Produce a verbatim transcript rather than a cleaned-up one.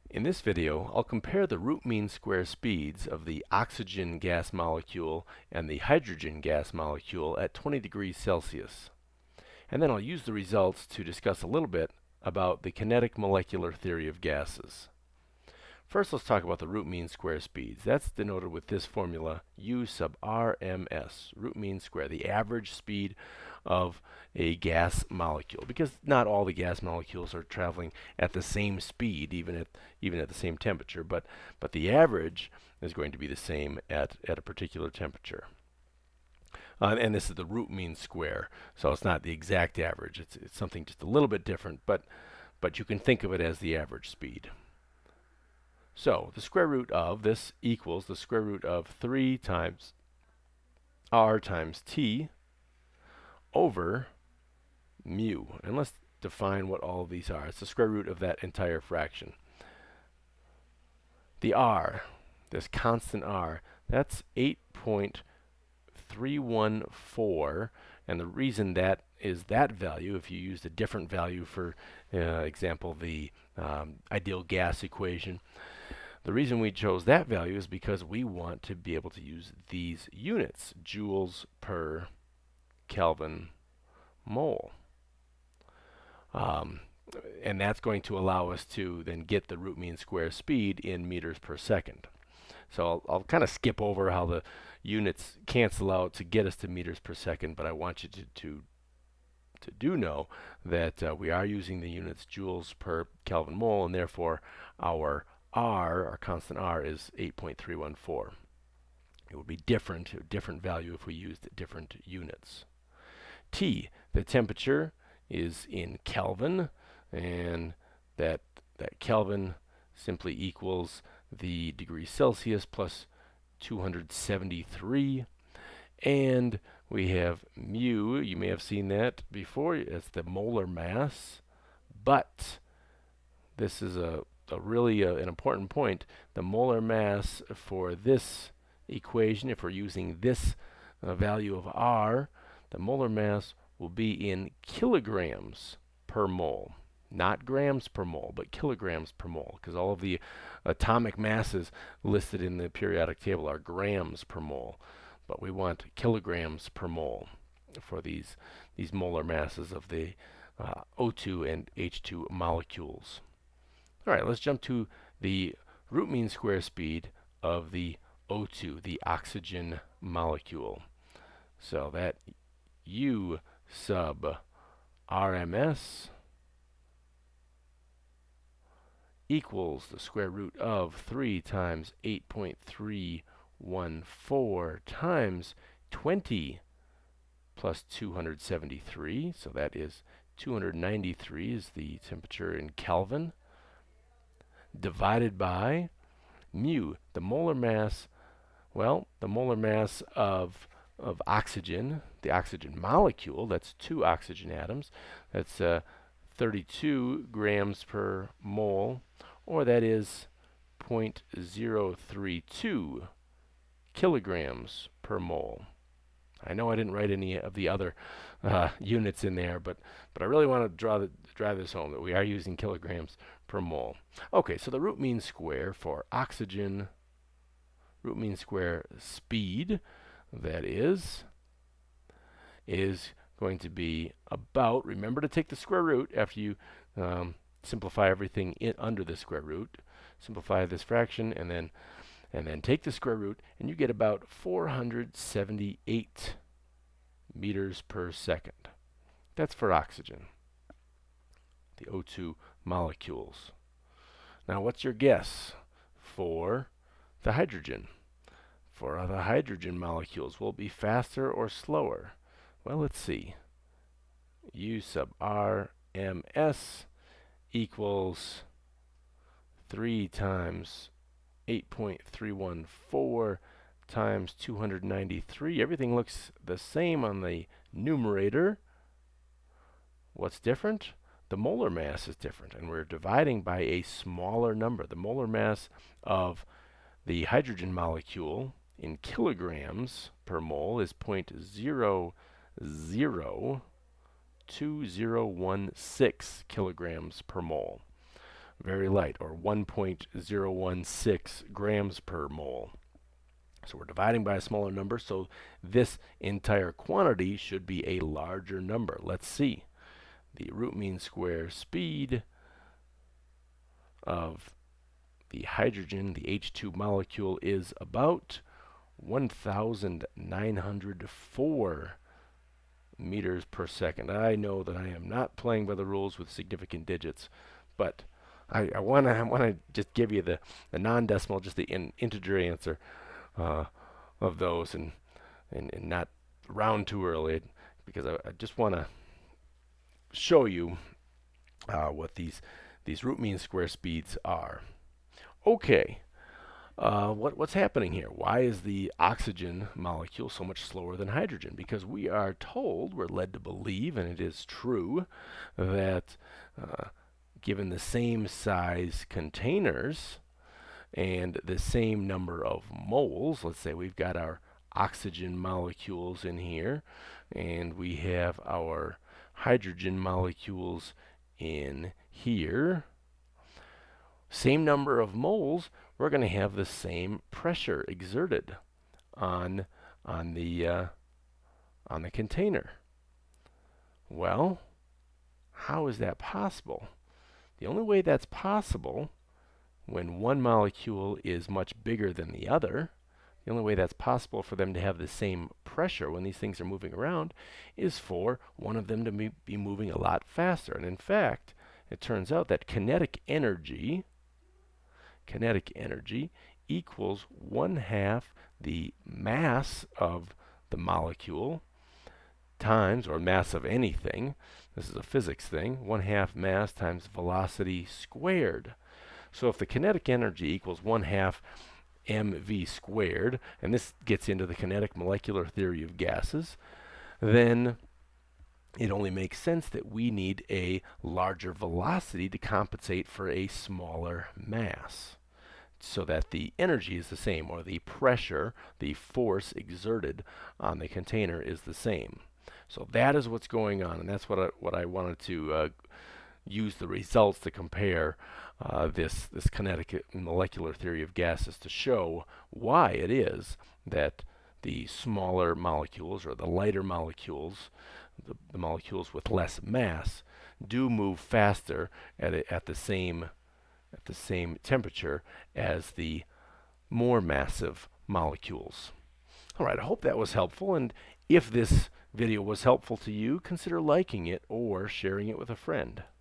In this video, I'll compare the root mean square speeds of the oxygen gas molecule and the hydrogen gas molecule at twenty degrees Celsius. And then I'll use the results to discuss a little bit about the kinetic molecular theory of gases. First, let's talk about the root mean square speeds. That's denoted with this formula, U sub R M S, root mean square, the average speed of a gas molecule, because not all the gas molecules are traveling at the same speed, even at even at the same temperature, but but the average is going to be the same at at a particular temperature. Uh, and this is the root mean square, so it's not the exact average. It's it's something just a little bit different, but but you can think of it as the average speed. So the square root of this equals the square root of three times r times t over mu. And let's define what all of these are. It's the square root of that entire fraction. The r, this constant r, that's eight point three one four. And the reason that is that value, if you used a different value for uh, example, the um, ideal gas equation, the reason we chose that value is because we want to be able to use these units, joules per Kelvin mole. Um, and that's going to allow us to then get the root mean square speed in meters per second. So I'll, I'll kind of skip over how the units cancel out to get us to meters per second, but I want you to, to, to do know that uh, we are using the units joules per Kelvin mole, and therefore our R, our constant R, is eight point three one four. It would be different, a different value if we used different units. T, the temperature, is in Kelvin, and that, that Kelvin simply equals the degrees Celsius plus two hundred seventy-three. And we have mu, you may have seen that before, it's the molar mass, but this is a A really uh, an important point. The molar mass for this equation, if we're using this uh, value of R, the molar mass will be in kilograms per mole. Not grams per mole, but kilograms per mole, because all of the atomic masses listed in the periodic table are grams per mole. But we want kilograms per mole for these, these molar masses of the uh, O two and H two molecules. All right, let's jump to the root mean square speed of the O two, the oxygen molecule. So that U sub R M S equals the square root of three times eight point three one four times twenty plus two hundred seventy-three. So that is two hundred ninety-three is the temperature in Kelvin, divided by mu, the molar mass, well, the molar mass of, of oxygen, the oxygen molecule, that's two oxygen atoms, that's uh, thirty-two grams per mole, or that is zero point zero three two kilograms per mole. I know I didn't write any of the other uh, units in there, but but I really want to draw the, drive this home that we are using kilograms per mole. Okay, so the root mean square for oxygen, root mean square speed, that is, is going to be about, remember to take the square root after you um, simplify everything in under the square root, simplify this fraction, and then and then take the square root, and you get about four hundred seventy-eight meters per second. That's for oxygen, the O two molecules. Now, what's your guess for the hydrogen? For uh, the hydrogen molecules, will it be faster or slower? Well, let's see. U sub R M S equals three times eight point three one four times two hundred ninety-three. Everything looks the same on the numerator. What's different? The molar mass is different, and we're dividing by a smaller number. The molar mass of the hydrogen molecule in kilograms per mole is zero point zero zero two zero one six kilograms per mole. very light, or one point zero one six grams per mole. So we're dividing by a smaller number, so this entire quantity should be a larger number. Let's see. The root mean square speed of the hydrogen, the H two molecule, is about one thousand nine hundred four meters per second. I know that I am not playing by the rules with significant digits, but I, I want to I want to just give you the, the non-decimal, just the in, integer answer uh, of those, and, and and not round too early, because I, I just want to show you uh, what these these root mean square speeds are. Okay, uh, what what's happening here? Why is the oxygen molecule so much slower than hydrogen? Because we are told, we're led to believe, and it is true, that uh, given the same size containers and the same number of moles, let's say we've got our oxygen molecules in here, and we have our hydrogen molecules in here, same number of moles, we're going to have the same pressure exerted on on the uh, on the container. Well, how is that possible? The only way that's possible, when one molecule is much bigger than the other, the only way that's possible for them to have the same pressure when these things are moving around, is for one of them to be, be moving a lot faster. And in fact, it turns out that kinetic energy, kinetic energy equals one half the mass of the molecule times, or mass of anything, this is a physics thing, one half mass times velocity squared. So if the kinetic energy equals one half mv squared, and this gets into the kinetic molecular theory of gases, then it only makes sense that we need a larger velocity to compensate for a smaller mass, so that the energy is the same, or the pressure, the force exerted on the container is the same. So that is what's going on, and that's what I, what I wanted to uh, use the results to compare uh, this, this kinetic molecular theory of gases to show why it is that the smaller molecules, or the lighter molecules, the, the molecules with less mass, do move faster at, a, at the same at the same temperature as the more massive molecules. All right, I hope that was helpful, and if this video was helpful to you, consider liking it or sharing it with a friend.